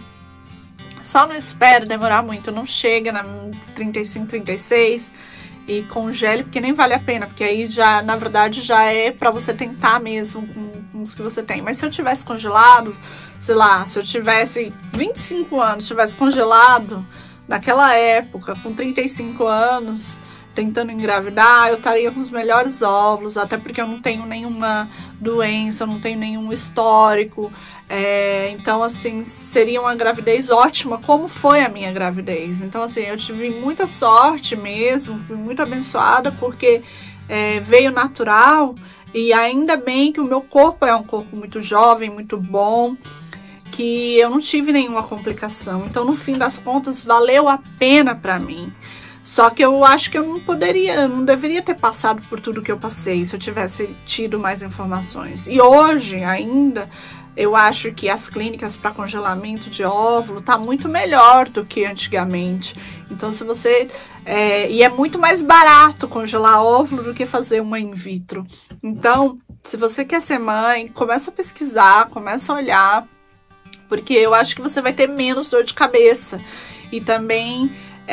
Só não espere demorar muito, não chega na trinta e cinco, trinta e seis e congele, porque nem vale a pena, porque aí já, na verdade, já é pra você tentar mesmo com, com os que você tem. Mas se eu tivesse congelado, sei lá, se eu tivesse vinte e cinco anos, tivesse congelado naquela época, com trinta e cinco anos, tentando engravidar, eu estaria com os melhores óvulos, até porque eu não tenho nenhuma doença, eu não tenho nenhum histórico. É, então, assim, seria uma gravidez ótima, como foi a minha gravidez. Então, assim, eu tive muita sorte mesmo, fui muito abençoada, porque é, veio natural, e ainda bem que o meu corpo é um corpo muito jovem, muito bom, que eu não tive nenhuma complicação. Então, no fim das contas, valeu a pena pra mim. Só que eu acho que eu não poderia, eu não deveria ter passado por tudo que eu passei se eu tivesse tido mais informações. E hoje, ainda, eu acho que as clínicas para congelamento de óvulo tá muito melhor do que antigamente. Então, se você... É, e é muito mais barato congelar óvulo do que fazer uma in vitro. Então, se você quer ser mãe, começa a pesquisar, começa a olhar, porque eu acho que você vai ter menos dor de cabeça. E também...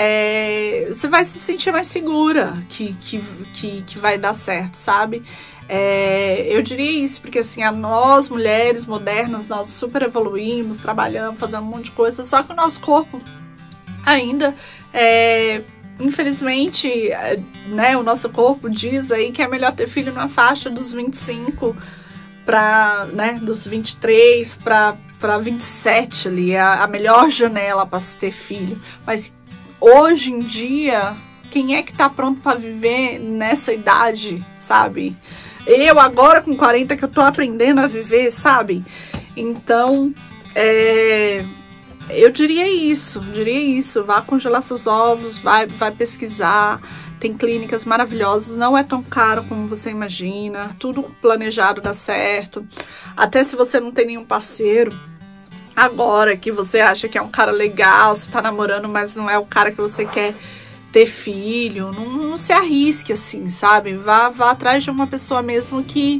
É, você vai se sentir mais segura que, que, que, que vai dar certo, sabe? É, eu diria isso, porque assim, a nós, mulheres modernas, nós super evoluímos, trabalhamos, fazendo um monte de coisa, só que o nosso corpo ainda, é, infelizmente, é, né, o nosso corpo diz aí que é melhor ter filho na faixa dos vinte e cinco para, né, dos vinte e três para para vinte e sete ali, a, a melhor janela para se ter filho. Mas hoje em dia, quem é que tá pronto pra viver nessa idade, sabe? Eu agora com quarenta que eu tô aprendendo a viver, sabe? Então, é, eu diria isso, diria isso. Vá congelar seus ovos, vai, vai pesquisar. Tem clínicas maravilhosas, não é tão caro como você imagina. Tudo planejado dá certo. Até se você não tem nenhum parceiro, agora que você acha que é um cara legal, você tá namorando, mas não é o cara que você quer ter filho, não, não se arrisque assim, sabe? Vá, vá atrás de uma pessoa mesmo que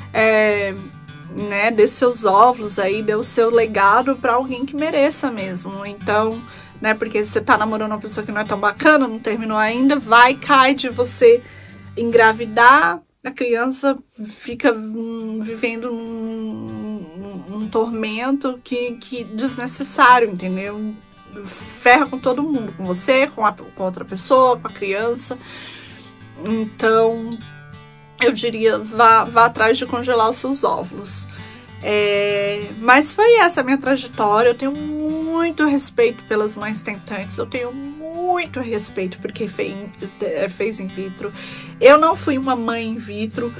é, né, dê seus óvulos aí, dê o seu legado pra alguém que mereça mesmo. Então, né, porque você tá namorando uma pessoa que não é tão bacana, não terminou ainda, vai, cai de você engravidar, a criança fica hum, vivendo um, um, um tormento que, que desnecessário, entendeu? Ferra com todo mundo, com você, com, a, com outra pessoa, com a criança. Então, eu diria, vá, vá atrás de congelar os seus óvulos. É, mas foi essa a minha trajetória. Eu tenho muito respeito pelas mães tentantes, eu tenho muito respeito porque fez, fez in vitro. Eu não fui uma mãe in vitro,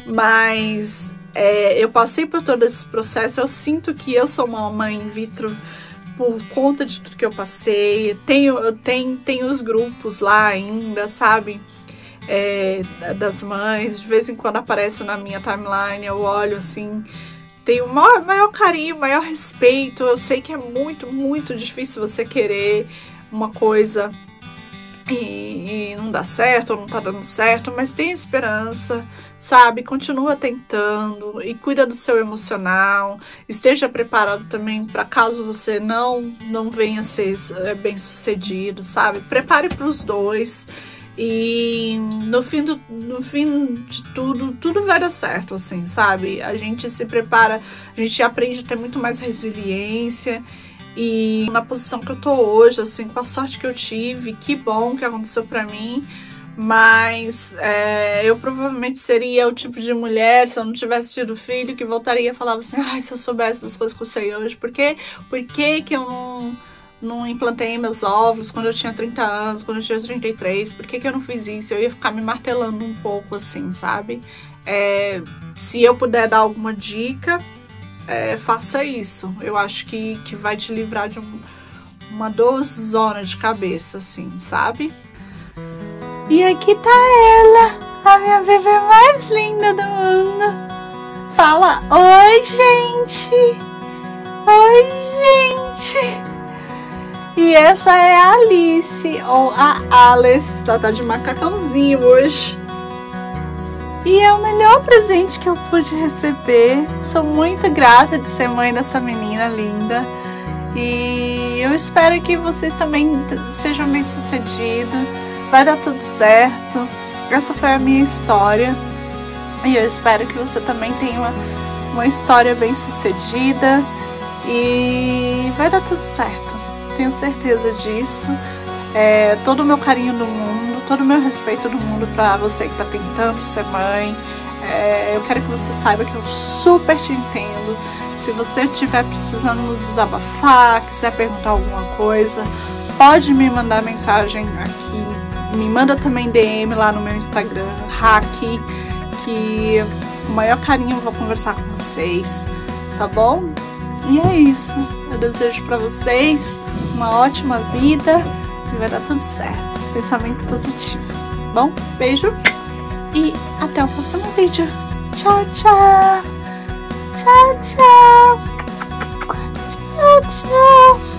mas é, eu passei por todo esse processo. Eu sinto que eu sou uma mãe in vitro por conta de tudo que eu passei. Tenho, eu tenho, tenho os grupos lá ainda, sabe? É, das mães, de vez em quando aparece na minha timeline, eu olho assim, tenho o maior, maior carinho, maior respeito. Eu sei que é muito, muito difícil você querer uma coisa e, e não dá certo, ou não tá dando certo, mas tem esperança, sabe? Continua tentando e cuida do seu emocional. Esteja preparado também para caso você não, não venha ser bem sucedido, sabe? Prepare para os dois. E no fim, do, no fim de tudo, tudo vai dar certo, assim, sabe? A gente se prepara, a gente aprende a ter muito mais resiliência. E na posição que eu tô hoje, assim, com a sorte que eu tive, que bom que aconteceu pra mim. Mas é, eu provavelmente seria o tipo de mulher, se eu não tivesse tido filho, que voltaria e falava assim, ai, se eu soubesse das coisas que eu sei hoje, por que, por que que eu não, não implantei meus óvulos quando eu tinha trinta anos, quando eu tinha trinta e três, por que que eu não fiz isso? Eu ia ficar me martelando um pouco, assim, sabe? É, se eu puder dar alguma dica, é, faça isso. Eu acho que, que vai te livrar de um, uma dorzona de cabeça, assim, sabe? E aqui tá ela, a minha bebê mais linda do mundo. Fala, oi, gente! Oi, gente! E essa é a Alice, ou a Alice, ela tá de macacãozinho hoje. E é o melhor presente que eu pude receber. Sou muito grata de ser mãe dessa menina linda. E eu espero que vocês também sejam bem-sucedidos. Vai dar tudo certo. Essa foi a minha história. E eu espero que você também tenha uma, uma história bem sucedida. E vai dar tudo certo. Tenho certeza disso. É, todo o meu carinho do mundo, todo o meu respeito do mundo pra você que tá tentando ser mãe. É, eu quero que você saiba que eu super te entendo. Se você estiver precisando desabafar, quiser perguntar alguma coisa, pode me mandar mensagem aqui. Me manda também D M lá no meu Instagram, Hack, que com o maior carinho eu vou conversar com vocês, tá bom? E é isso. Eu desejo pra vocês uma ótima vida e vai dar tudo certo. Pensamento positivo, tá bom? Beijo e até o próximo vídeo. Tchau, tchau! Tchau, tchau! Tchau, tchau!